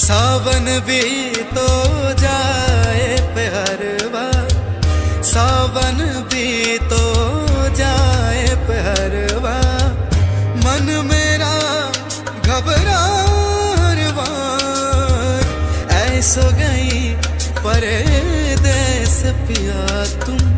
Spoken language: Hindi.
सावन भी तो जाए पहरवा, सावन भी तो जाए पहरवा, मन मेरा घबरारवा, ऐसो गई परदेस पिया तुम।